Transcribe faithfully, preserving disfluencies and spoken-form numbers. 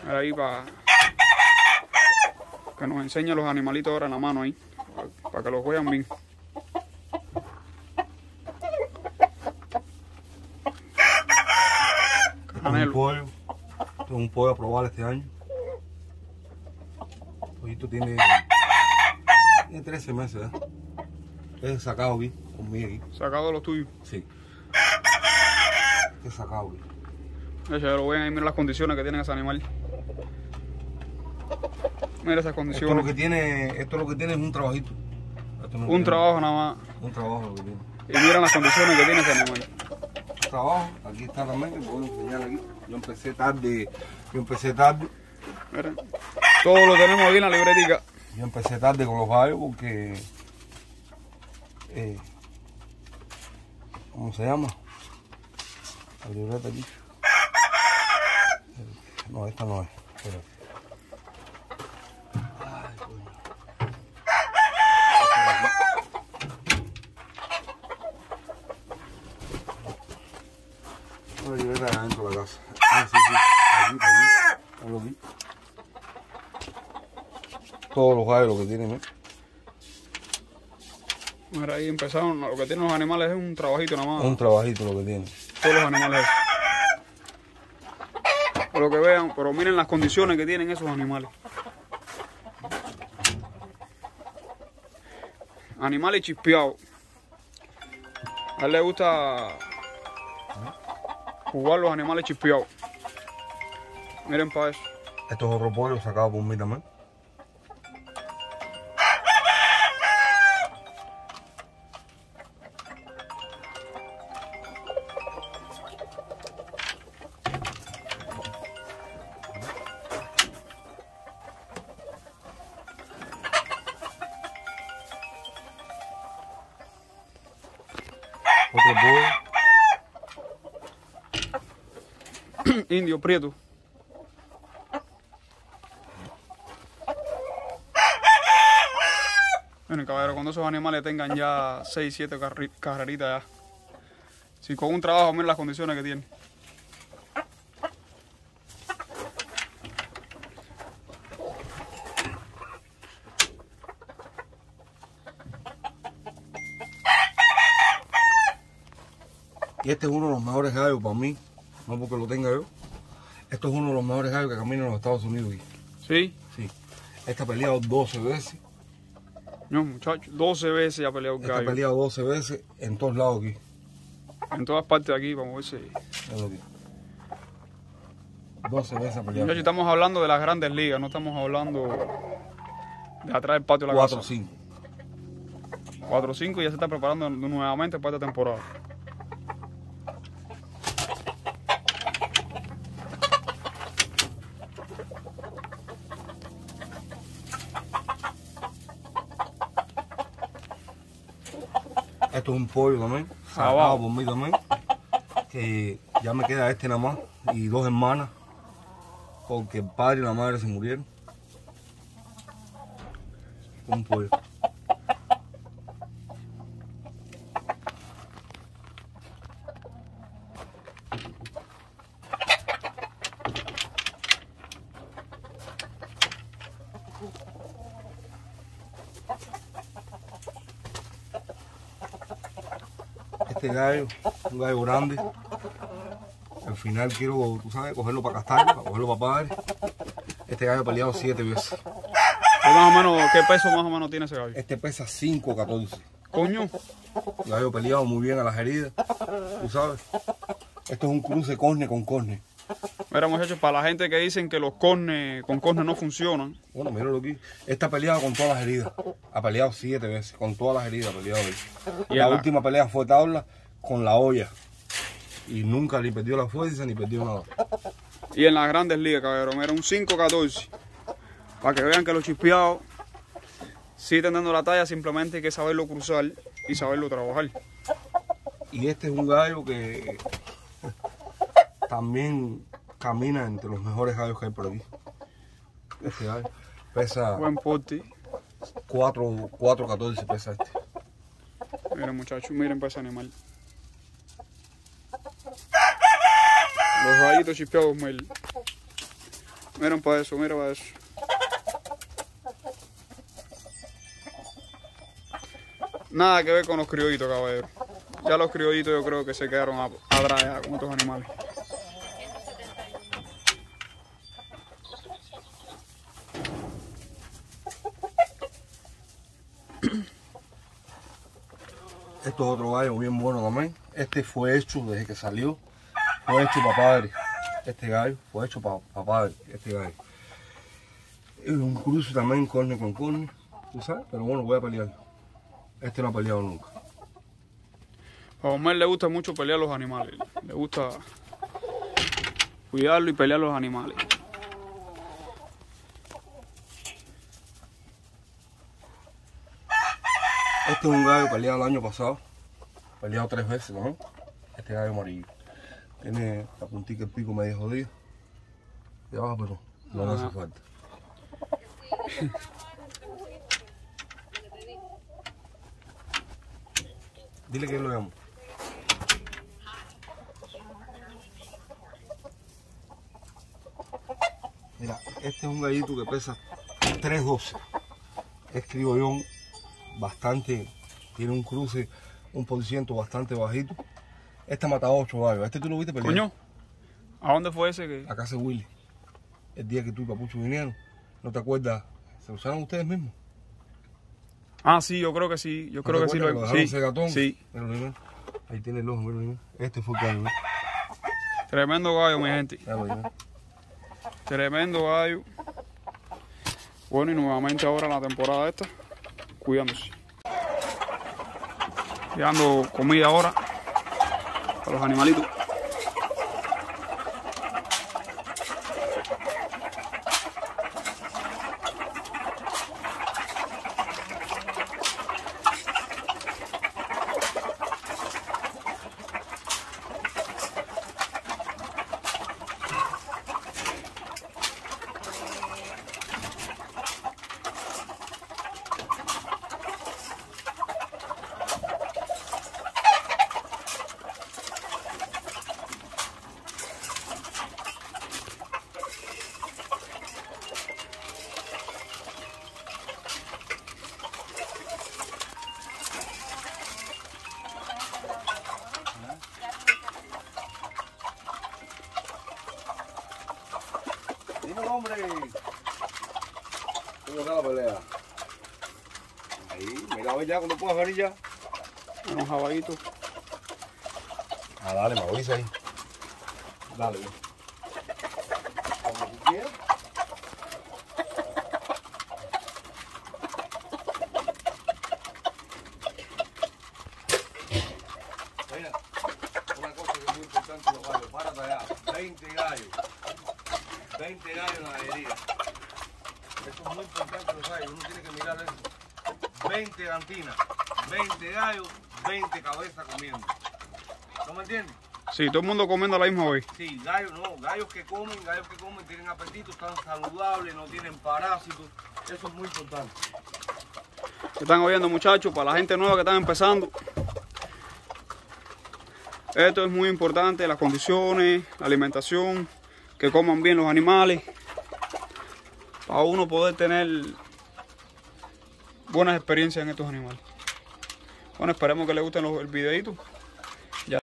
Ahí para que nos enseñe los animalitos ahora en la mano ahí, para, para que los vean bien. Un pollo, este es un pollo a probar este año. El pollito tiene, tiene trece meses, ¿eh? Es sacado aquí, conmigo aquí. Sacado de los tuyos. Sí. Es sacado aquí. Ya lo ven ahí, miren las condiciones que tiene ese animal. Mira esas condiciones. Esto lo que tiene, esto lo que tiene es un trabajito. Esto no un tiene, trabajo nada más. Un trabajo lo que tiene. Y miren las condiciones que tiene ese animal. Trabajo, aquí está también, que puedo enseñar aquí. Yo empecé tarde, yo empecé tarde. Miren, todo lo tenemos aquí en la libretica. Yo empecé tarde con los gallos porque, eh, ¿cómo se llama? La libreta aquí. No, esta no es. Espera. Ay, coño. La libreta de adentro de la casa. Ah, sí, sí. Aquí, aquí. Ponlo aquí. Todos los gallos lo que tienen, ¿eh? Mira, ahí empezaron. Lo que tienen los animales es un trabajito nada más. Un trabajito lo que tienen. Todos los animales. Por lo que vean, pero miren las condiciones que tienen esos animales. Animales chispeados. A él le gusta jugar los animales chispeados. Miren para eso. Esto es otro pollo sacado por mí también. Otro pollo. Indio prieto. Miren, caballero, cuando esos animales tengan ya seis, siete carreritas ya. Si con un trabajo, miren las condiciones que tienen. Y este es uno de los mejores gallos para mí, no porque lo tenga yo. Esto es uno de los mejores gallos que caminan en los Estados Unidos. ¿Sí? Sí. Este ha peleado doce veces. No, muchachos, doce veces ha peleado el Este gallo. ha peleado doce veces en todos lados aquí. En todas partes de aquí, vamos a ver si... doce veces ha peleado. Muchachos, estamos hablando de las grandes ligas, no estamos hablando de atrás del patio de la cuatro casa. cinco. cuatro cinco y ya se está preparando nuevamente para esta temporada. Esto es un pollo también, sacado por mí también, que ya me queda este nada más y dos hermanas, porque el padre y la madre se murieron. Un pollo. Este gallo, un gallo grande. Al final quiero, tú sabes, cogerlo para castarlo, para cogerlo para padre. Este gallo ha peleado siete veces. ¿Qué, más o menos, ¿Qué peso más o menos tiene ese gallo? Este pesa cinco catorce. Coño. El gallo ha peleado muy bien a las heridas, tú sabes. Esto es un cruce corne con corne. Mira, muchachos, para la gente que dicen que los cornes con cornes no funcionan. Bueno, míralo aquí. Este ha peleado con todas las heridas. Ha peleado siete veces. Con todas las heridas ha peleado él. Y la la... última pelea fue tabla con la olla. Y nunca ni perdió la fuerza ni perdió nada. Y en las grandes ligas, cabrón, era un cinco catorce. Para que vean que los chispeados sí están dando la talla, simplemente hay que saberlo cruzar y saberlo trabajar. Y este es un gallo que también camina entre los mejores gallos que hay por aquí. Este gallo pesa Buen porte. cuatro catorce pesa este. Miren, muchachos, miren para ese animal. Los gallitos chispeados, Mel. Miren para eso, miren para eso. Nada que ver con los criollitos, caballero. Ya los criollitos yo creo que se quedaron atrás ya con estos animales. Esto es otro gallo bien bueno también. Este fue hecho desde que salió. Fue hecho para padre. Este gallo fue hecho para pa padre. Este gallo. Es un cruce también, corne con corne. ¿Tú sabes? Pero bueno, voy a pelear. Este no ha peleado nunca. A Omar le gusta mucho pelear los animales. Le gusta cuidarlo y pelear los animales. Este es un gallo peleado el año pasado. Peleado tres veces, ¿no? Este gallo amarillo. Tiene la puntita del pico medio jodida. De abajo, pero no le hace falta. Dile que lo llamo. Mira, este es un gallito que pesa tres doce. Es criollón, bastante, tiene un cruce, un por ciento bastante bajito. Este ha matado ocho gallos. Este tú lo viste pelear. Coño, ¿a dónde fue ese que...? A casa de Willy. El día que tú y Papucho vinieron. ¿No te acuerdas? ¿Se usaron ustedes mismos? Ah, sí, yo creo que sí. Yo creo que sí lo lo sí, gatón? sí. Mira, mira. Ahí tiene el ojo, mira, mira. Este fue el gallo, ¿no? Tremendo gallo, mi gente. Mira, mira. Tremendo gallo. Bueno, y nuevamente ahora en la temporada esta, cuidándose. Dando comida ahora a los animalitos. Dime, hombre. ¿Cómo está la pelea? Ahí, mira, a ver ya cuando puedas venir ya. Unos jaballitos. Ah, dale, me avisa ahí. Dale, bien. Como tú quieras. Mira, una cosa que es muy importante los gallos. Párate allá. veinte gallos. veinte gallos en la galería. Eso es muy importante los gallos. Uno tiene que mirar eso. veinte gantinas. veinte gallos, veinte cabezas comiendo. ¿No me entiendes? Sí, todo el mundo comiendo a la misma vez. Sí, gallos no, gallos que comen, gallos que comen, tienen apetito, están saludables, no tienen parásitos. Eso es muy importante. Están oyendo, muchachos, para la gente nueva que están empezando. Esto es muy importante, las condiciones, la alimentación, que coman bien los animales, para uno poder tener buenas experiencias en estos animales. Bueno, esperemos que les gusten los, el videito.